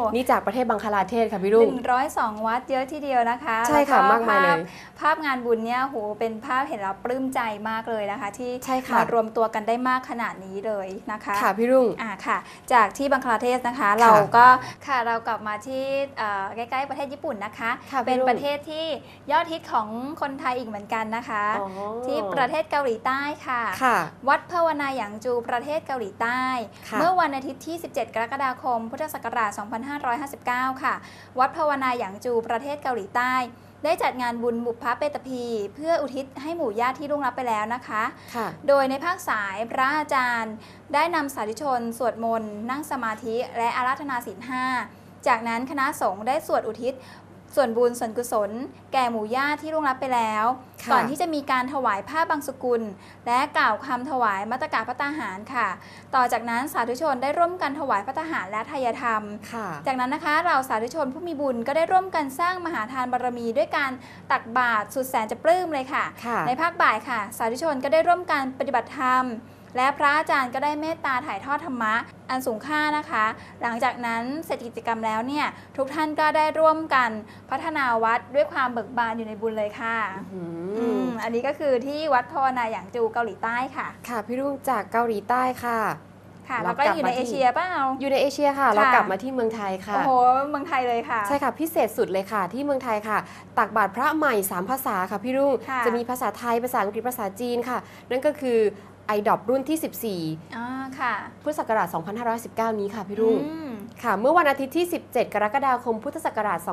นี่จากประเทศบังคลาเทศค่ะพี่รุ่ง 102 วัดเยอะทีเดียวนะคะใช่ค่ะมากมายเลยภาพงานบุญเนี่ยโหเป็นภาพเห็นแล้วปลื้มใจมากเลยนะคะที่มารวมตัวกันได้มากขนาดนี้เลยนะคะค่ะพี่รุ่งค่ะจากที่บังคลาเทศนะคะเรากลับมาที่ใกล้ๆประเทศญี่ปุ่นนะคะเป็นประเทศที่ยอดฮิตของคนไทยอีกเหมือนกันนะคะที่ประเทศเกาหลีใต้ค่ะวัดภาวนาหยางจูประเทศเกาหลีใต้เมื่อวันอาทิตย์ที่17 กรกฎาคมพุทธศักราช 2559 ค่ะวัดภาวนาหยางจูประเทศเกาหลีใต้ได้จัดงานบุญบุพเพตพีเพื่ออุทิศให้หมู่ญาติที่ล่วงลับไปแล้วนะคะโดยในภาคสายพระอาจารย์ได้นำสาธุชนสวดมนต์นั่งสมาธิและอาราธนาศีล 5จากนั้นคณะสงฆ์ได้สวดอุทิศส่วนบุญส่วนกุศลแก่หมู่ญาติที่ล่วงลับไปแล้วก่อนที่จะมีการถวายผ้าบางสกุลและกล่าวคำถวายมัตตกาพระตาหารค่ะต่อจากนั้นสาธุชนได้ร่วมกันถวายพระตาหารและทายธรรมจากนั้นนะคะเราสาธุชนผู้มีบุญก็ได้ร่วมกันสร้างมหาทานบารมีด้วยการตักบาตรสุดแสนจะปลื้มเลยค่ะในภาคบ่ายค่ะสาธุชนก็ได้ร่วมกันปฏิบัติธรรมและพระอาจารย์ก็ได้เมตตาถ่ายทอดธรรมะอันสูงค่านะคะหลังจากนั้นเสร็จกิจกรรมแล้วเนี่ยทุกท่านก็ได้ร่วมกันพัฒนาวัดด้วยความเบิกบานอยู่ในบุญเลยค่ะอันนี้ก็คือที่วัดภาวนาหยางจูเกาหลีใต้ค่ะค่ะพี่รุ่งจากเกาหลีใต้ค่ะเราก็อยู่ในเอเชียเปล่าอยู่ในเอเชียค่ะเรากลับมาที่เมืองไทยค่ะโอ้โหเมืองไทยเลยค่ะใช่ค่ะพิเศษสุดเลยค่ะที่เมืองไทยค่ะตักบาตรพระใหม่3ภาษาค่ะพี่รุ่งจะมีภาษาไทยภาษาอังกฤษภาษาจีนค่ะนั่นก็คือIDOP รุ่นที่14 ค่ะพุทธศักราช 2519 นี้ค่ะพี่รุ่งค่ะเมื่อวันอาทิตย์ที่17 กรกฎาคมพุทธศักราช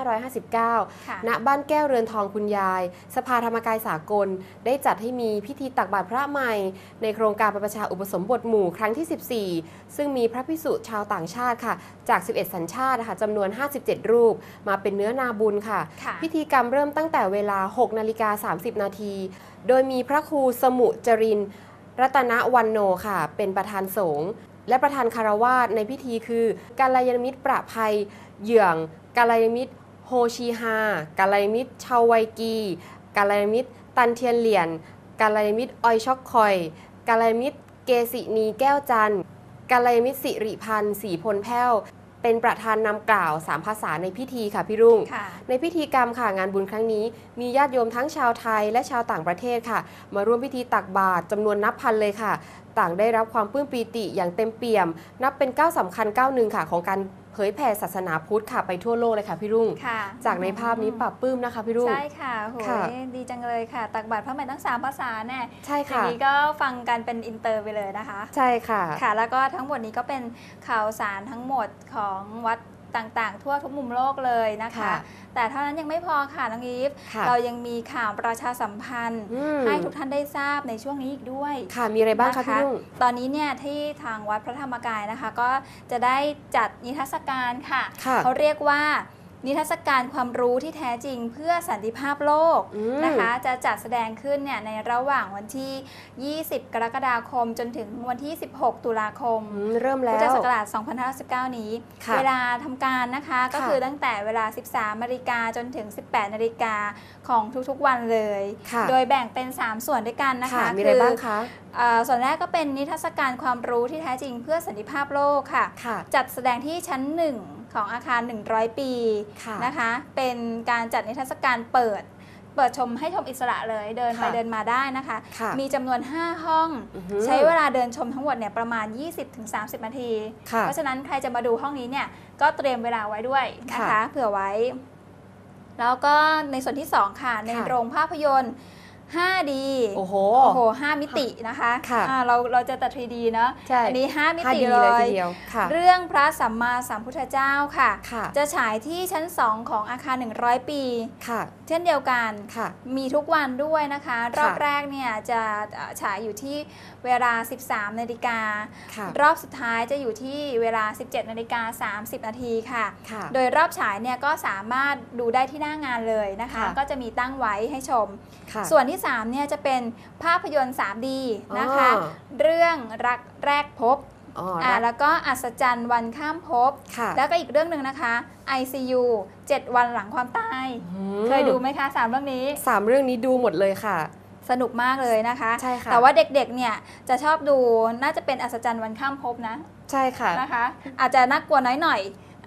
2559 ณบ้านแก้วเรือนทองคุณยายสภาธรรมกายสากลได้จัดให้มีพิธีตักบาตรพระใหม่ในโครงการบรรพชาอุปสมบทหมู่ครั้งที่ 14ซึ่งมีพระภิกษุชาวต่างชาติค่ะจาก11สัญชาติค่ะจำนวน57รูปมาเป็นเนื้อนาบุญค่ะพิธีกรรมเริ่มตั้งแต่เวลา 6:30 นาทีโดยมีพระครูสมุจรินทร์รัตนวันโนค่ะเป็นประธานสงฆ์และประธานคารวาสในพิธีคือกัลยาณมิตรประภัยเหยื่องกัลยาณมิตรโฮชีฮากัลยาณมิตรชาวไวกีกัลยาณมิตรตันเทียนเหลียนกัลยาณมิตรออยช็อกคอยกัลยาณมิตรเกษินีแก้วจันทร์กัลยาณมิตรสิริพันธ์ศรีพลแพ้วเป็นประธานนำกล่าว3ภาษาในพิธีค่ะพี่รุ่งในพิธีกรรมค่ะงานบุญครั้งนี้มีญาติโยมทั้งชาวไทยและชาวต่างประเทศค่ะมาร่วมพิธีตักบาตรจำนวนนับพันเลยค่ะต่างได้รับความปลื้มปรีติอย่างเต็มเปี่ยมนับเป็นก้าวสำคัญก้าวหนึ่งค่ะของการเผยแผ่ศาสนาพุทธค่ะไปทั่วโลกเลยค่ะพี่รุ่งจากในภาพนี้ปรับปลื้มนะคะพี่รุ่งใช่ค่ะโหดีจังเลยค่ะตักบาตรพระใหม่ทั้ง3ภาษาแน่ใช่ค่ะทีนี้ก็ฟังกันเป็นอินเตอร์ไปเลยนะคะใช่ค่ะค่ะแล้วก็ทั้งหมดนี้ก็เป็นข่าวสารทั้งหมดของวัดต่างๆทั่วทุกมุมโลกเลยนะคะแต่เท่านั้นยังไม่พอค่ะน้องอีฟเรายังมีข่าวประชาสัมพันธ์ให้ทุกท่านได้ทราบในช่วงนี้อีกด้วยค่ะมีอะไรบ้างคะพี่ลุงตอนนี้เนี่ยที่ทางวัดพระธรรมกายนะคะก็จะได้จัดนิทรรศการค่ะเขาเรียกว่านิทรรศการความรู้ที่แท้จริงเพื่อสันติภาพโลกนะคะจะจัดแสดงขึ้นเนี่ยในระหว่างวันที่20 กรกฎาคมจนถึงวันที่16 ตุลาคมเริ่มแล้วพุทธศักราช 2519 นี้เวลาทำการนะคะก็คือตั้งแต่เวลา 13 นาฬิกาจนถึง 18 นาฬิกาของทุกๆวันเลยโดยแบ่งเป็น3ส่วนด้วยกันนะคะมีอะไรบ้างคะส่วนแรกก็เป็นนิทรรศการความรู้ที่แท้จริงเพื่อสันติภาพโลกค่ะจัดแสดงที่ชั้น1ของอาคาร100 ปีนะคะเป็นการจัดนิทรรศการเปิดชมให้ชมอิสระเลยเดินไปเดินมาได้นะคะมีจำนวน5ห้องใช้เวลาเดินชมทั้งหมดเนี่ยประมาณ 20-30 นาทีเพราะฉะนั้นใครจะมาดูห้องนี้เนี่ยก็เตรียมเวลาไว้ด้วยนะคะเผื่อไว้แล้วก็ในส่วนที่2ค่ะในโรงภาพยนตร์5D โอ้โห 5 มิตินะคะเราจะตัด 3D เนาะอันนี้5 มิติเลย เรื่องพระสัมมาสัมพุทธเจ้าค่ะจะฉายที่ชั้น2ของอาคาร100 ปีเช่นเดียวกันมีทุกวันด้วยนะคะรอบแรกเนี่ยจะฉายอยู่ที่เวลา 13 นาฬิการอบสุดท้ายจะอยู่ที่เวลา 17 นาฬิกา 30 นาทีค่ะโดยรอบฉายเนี่ยก็สามารถดูได้ที่หน้างานเลยนะคะก็จะมีตั้งไว้ให้ชมส่วนที่3เนี่ยจะเป็นภาพยนตร์ 3D นะคะเรื่องรักแรกพบแล้วก็อัศจรรย์วันข้ามภพแล้วก็อีกเรื่องหนึ่งนะคะ ICU 7 วันหลังความตายเคยดูไหมคะ3เรื่องนี้ 3เรื่องนี้ดูหมดเลยค่ะสนุกมากเลยนะคะใช่ค่ะแต่ว่าเด็กๆเนี่ยจะชอบดูน่าจะเป็นอัศจรรย์วันข้ามภพนะใช่ค่ะนะคะอาจจะน่ากลัวน้อยหน่อย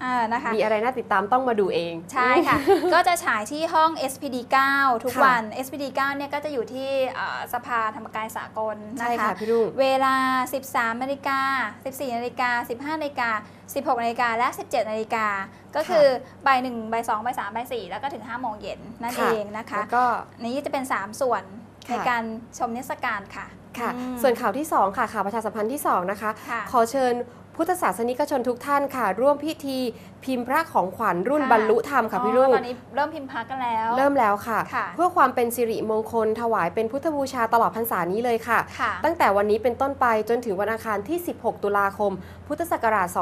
นะคะมีอะไรน่าติดตามต้องมาดูเองใช่ค่ะ ก็จะฉายที่ห้อง SPD 9 ทุกวัน SPD 9เนี่ยก็จะอยู่ที่สภาธรรมกายสากลนะคะเวลา 13 นาฬิกา 14 นาฬิกา 15 นาฬิกา 16 นาฬิกาและ 17 นาฬิกาก็คือบ่าย 1 บ่าย 2 บ่าย 3 บ่าย 4 แล้วก็ถึง 5 โมงเย็นนั่นเองนะคะแล้วก็นี้จะเป็น 3 ส่วนในการชมนิทรรศการค่ะส่วนข่าวที่2ค่ะข่าวประชาสัมพันธ์ที่2นะคะขอเชิญพุทธศาสนิกชนทุกท่านค่ะร่วมพิธีพิมพ์พระของขวัญรุ่นบรรลุธรรมค่ะพี่รุ่งตอนนี้เริ่มพิมพ์พระกันแล้วเริ่มแล้วค่ะเพื่อความเป็นสิริมงคลถวายเป็นพุทธบูชาตลอดพรรษานี้เลยค่ะตั้งแต่วันนี้เป็นต้นไปจนถึงวันอังคารที่16 ตุลาคมพุทธศักราช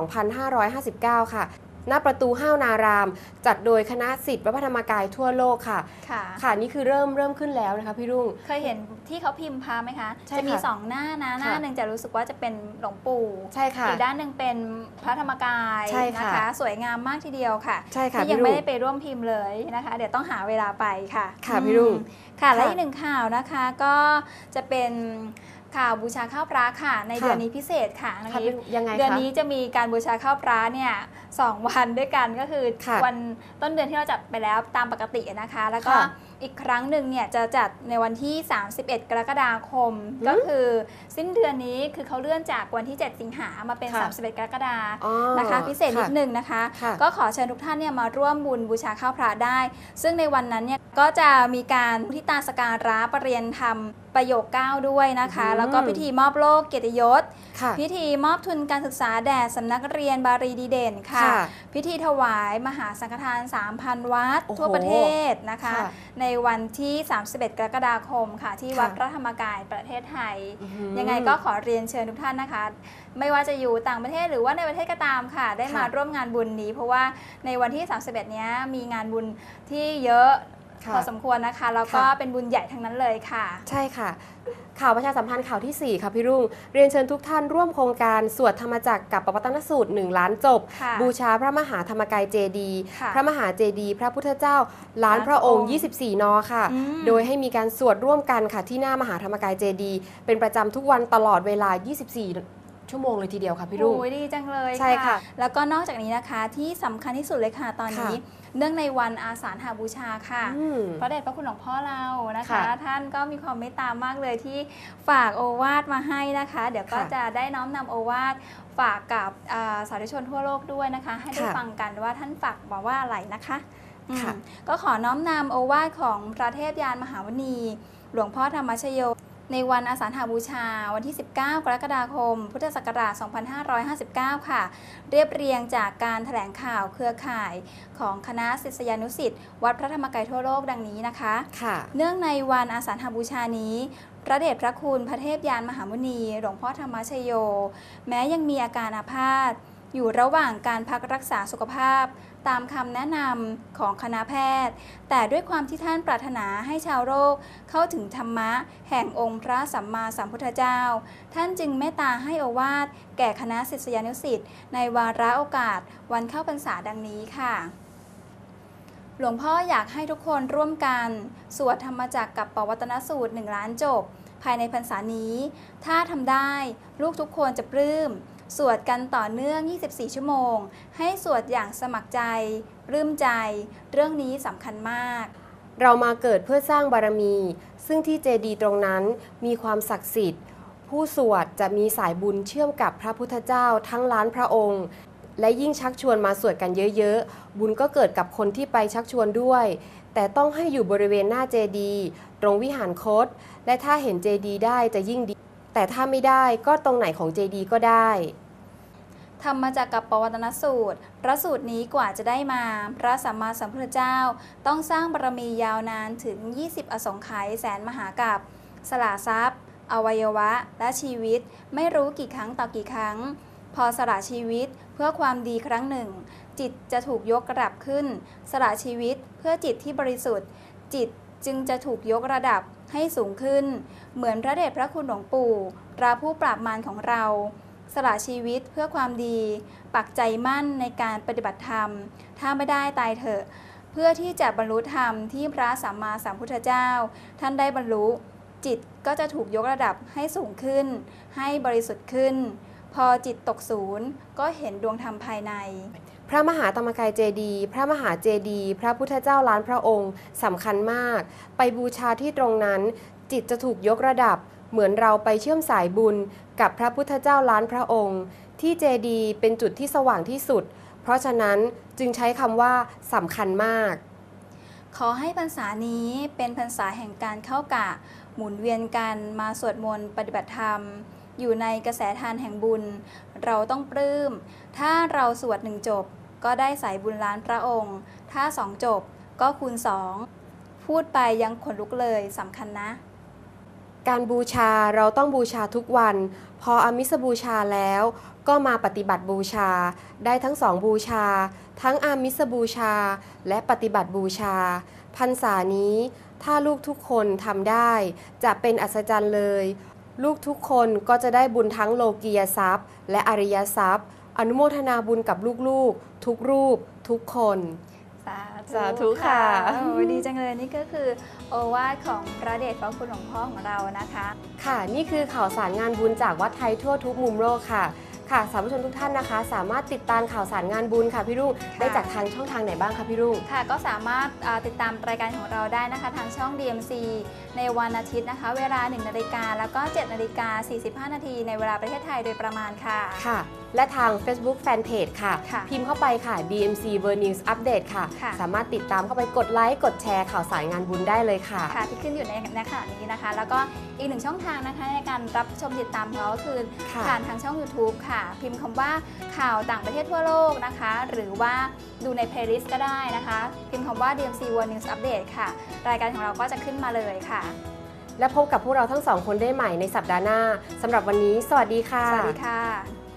2559 ค่ะหน้าประตูห้าวนารามจัดโดยคณะศิษย์วัดพระธรรมกายทั่วโลกค่ะค่ะนี่คือเริ่มขึ้นแล้วนะคะพี่รุ่งเคยเห็นที่เขาพิมพ์พระไหมคะจะมี2หน้านะหน้าหนึ่งจะรู้สึกว่าจะเป็นหลวงปู่ใช่ค่ะอีกด้านหนึ่งเป็นพระธรรมกายนะคะสวยงามมากทีเดียวค่ะใช่ค่ะที่ยังไม่ได้ไปร่วมพิมพ์เลยนะคะเดี๋ยวต้องหาเวลาไปค่ะค่ะพี่รุ่งค่ะและอีกหนึ่งข่าวนะคะก็จะเป็นข่าวบูชาข้าวพระค่ะในเดือนนี้พิเศษค่ะยังไงเดือนนี้จะมีการบูชาข้าวพระเนี่ย2 วันด้วยกันก็คือวันต้นเดือนที่เราจัดไปแล้วตามปกตินะคะแล้วก็อีกครั้งหนึ่งเนี่ยจะจัดในวันที่31 กรกฎาคมก็คือสิ้นเดือนนี้คือเขาเลื่อนจากวันที่7 สิงหามาเป็น31 กรกฎานะคะพิเศษนิดนึงนะคะก็ขอเชิญทุกท่านเนี่ยมาร่วมบุญบูชาข้าวพระได้ซึ่งในวันนั้นเนี่ยก็จะมีการมุทิตาสการะประเรียนธรรมประโยค 9 ด้วยนะคะแล้วก็พิธีมอบโล่เกียรติยศพิธีมอบทุนการศึกษาแด่สำนักเรียนบาลีดีเด่นค่ะพิธีถวายมหาสังฆทาน 3,000 วัดทั่วประเทศนะคะในวันที่31 กรกฎาคมค่ะที่วัดพระธรรมกายประเทศไทยยังไงก็ขอเรียนเชิญทุกท่านนะคะไม่ว่าจะอยู่ต่างประเทศหรือว่าในประเทศก็ตามค่ะได้มาร่วมงานบุญนี้เพราะว่าในวันที่31นี้มีงานบุญที่เยอะพอสมควรนะคะแล้วก็เป็นบุญใหญ่ทั้งนั้นเลยค่ะใช่ค่ะข่าวประชาสัมพันธ์ข่าวที่4ค่ะพี่รุ่งเรียนเชิญทุกท่านร่วมโครงการสวดธรรมจักรกับปวัตตนสูตร1 ล้านจบบูชาพระมหาธรรมกายเจดีย์พระมหาเจดีย์พระพุทธเจ้าล้านพระองค์24 น.ค่ะโดยให้มีการสวดร่วมกันค่ะที่หน้ามหาธรรมกายเจดีย์เป็นประจำทุกวันตลอดเวลา24 ชั่วโมงเลยทีเดียวค่ะพี่รุ่งโอ้ยดีจังเลยใช่ค่ะแล้วก็นอกจากนี้นะคะที่สำคัญที่สุดเลยค่ะตอนนี้เนื่องในวันอาสาฬหบูชาค่ะพระเดชพระคุณหลวงพ่อเรานะคะท่านก็มีความเมตตามากเลยที่ฝากโอวาทมาให้นะคะเดี๋ยวก็จะได้น้อมนำโอวาทฝากกับสาธุชนทั่วโลกด้วยนะคะให้ได้ฟังกันว่าท่านฝากมาว่าอะไรนะคะก็ขอน้อมนำโอวาทของพระเทพยานมหามุนีหลวงพ่อธรรมชโยในวันอาสาฬหบูชาวันที่19 กรกฎาคมพุทธศักราช 2559 ค่ะเรียบเรียงจากการแถลงข่าวเครือข่ายของคณะศิษยานุศิษย์วัดพระธรรมกายทั่วโลกดังนี้นะคะเนื่องในวันอาสาฬหบูชานี้พระเดชพระคุณพระเทพยานมหามุนีหลวงพ่อธรรมชโยแม้ยังมีอาการอาพาธอยู่ระหว่างการพักรักษาสุขภาพตามคำแนะนำของคณะแพทย์แต่ด้วยความที่ท่านปรารถนาให้ชาวโลกเข้าถึงธรรมะแห่งองค์พระสัมมาสัมพุทธเจ้าท่านจึงเมตตาให้โอวาทแก่คณะศิษยานุศิษย์ในวาระโอกาสวันเข้าพรรษาดังนี้ค่ะหลวงพ่ออยากให้ทุกคนร่วมกันสวดธรรมจักรกับปวัตตนสูตร1 ล้านจบภายในพรรษานี้ถ้าทำได้ลูกทุกคนจะปลื้มสวดกันต่อเนื่อง24 ชั่วโมงให้สวดอย่างสมัครใจปลื้มใจเรื่องนี้สำคัญมากเรามาเกิดเพื่อสร้างบารมีซึ่งที่เจดีย์ตรงนั้นมีความศักดิ์สิทธิ์ผู้สวดจะมีสายบุญเชื่อมกับพระพุทธเจ้าทั้งล้านพระองค์และยิ่งชักชวนมาสวดกันเยอะๆบุญก็เกิดกับคนที่ไปชักชวนด้วยแต่ต้องให้อยู่บริเวณหน้าเจดีย์ตรงวิหารคตและถ้าเห็นเจดีย์ได้จะยิ่งดีแต่ถ้าไม่ได้ก็ตรงไหนของเจดีย์ก็ได้ธรรมจักรกับปวัตตนสูตรพระสูตรนี้กว่าจะได้มาพระสัมมาสัมพุทธเจ้าต้องสร้างบารมียาวนานถึง20 อสงไขยแสนมหากัปสละทรัพย์อวัยวะและชีวิตไม่รู้กี่ครั้งต่อกี่ครั้งพอสละชีวิตเพื่อความดีครั้งหนึ่งจิตจะถูกยกระดับขึ้นสละชีวิตเพื่อจิตที่บริสุทธิ์จิตจึงจะถูกยกระดับให้สูงขึ้นเหมือนพระเดชพระคุณหลวงปู่พระผู้ปราบมารของเราสละชีวิตเพื่อความดีปักใจมั่นในการปฏิบัติธรรมถ้าไม่ได้ตายเถอะเพื่อที่จะบรรลุธรรมที่พระสัมมาสัมพุทธเจ้าท่านได้บรรลุจิตก็จะถูกยกระดับให้สูงขึ้นให้บริสุทธิ์ขึ้นพอจิตตกศูนย์ก็เห็นดวงธรรมภายในพระมหาธรรมกายเจดีย์พระมหาเจดีย์พระพุทธเจ้าล้านพระองค์สำคัญมากไปบูชาที่ตรงนั้นจิตจะถูกยกระดับเหมือนเราไปเชื่อมสายบุญกับพระพุทธเจ้าล้านพระองค์ที่เจดีย์เป็นจุดที่สว่างที่สุดเพราะฉะนั้นจึงใช้คำว่าสำคัญมากขอให้พรรษานี้เป็นพรรษาแห่งการเข้ากะหมุนเวียนกันมาสวดมนต์ปฏิบัติธรรมอยู่ในกระแสทานแห่งบุญเราต้องปลื้มถ้าเราสวด1จบก็ได้สายบุญล้านพระองค์ถ้า2จบก็คูณ2พูดไปยังขนลุกเลยสำคัญนะการบูชาเราต้องบูชาทุกวันพออามิสบูชาแล้วก็มาปฏิบัติบูชาได้ทั้ง2บูชาทั้งอามิสบูชาและปฏิบัติบูชาพรรษานี้ถ้าลูกทุกคนทำได้จะเป็นอัศจรรย์เลยลูกทุกคนก็จะได้บุญทั้งโลกียทรัพย์และอริยทรัพย์อนุโมทนาบุญกับลูกๆทุกรูปทุกคนสาธุค่ะดีจังเลยนี่ก็คือโอวาทของพระเดชพระคุณหลวงพ่อของเรานะคะค่ะนี่คือข่าวสารงานบุญจากวัดไทยทั่วทุกมุมโลกค่ะสาธุชนทุกท่านนะคะสามารถติดตามข่าวสารงานบุญค่ะพี่รุ่งได้จากทางช่องทางไหนบ้างคะพี่รุ่งค่ะก็สามารถติดตามรายการของเราได้นะคะทางช่อง DMC ในวันอาทิตย์นะคะเวลา 1:00 น.แล้วก็ 7:45 น.ในเวลาประเทศไทยโดยประมาณค่ะและทาง Facebook Fanpage ค่ะพิมพ์เข้าไปค่ะ DMC World News Update ค่ะสามารถติดตามเข้าไปกดไลค์กดแชร์ข่าวสารงานบุญได้เลยค่ะที่ขึ้นอยู่ในขณะนี้นะคะแล้วก็อีก1ช่องทางนะคะในการรับชมติดตามของเราก็คือผ่านทางช่อง YouTube ค่ะพิมพ์คำว่าข่าวต่างประเทศทั่วโลกนะคะหรือว่าดูใน Playlist ก็ได้นะคะพิมพ์คำว่า DMC World News Update ค่ะรายการของเราก็จะขึ้นมาเลยค่ะและพบกับพวกเราทั้ง2คนได้ใหม่ในสัปดาห์หน้าสำหรับวันนี้สวัสดีค่ะสวัสดีค่ะ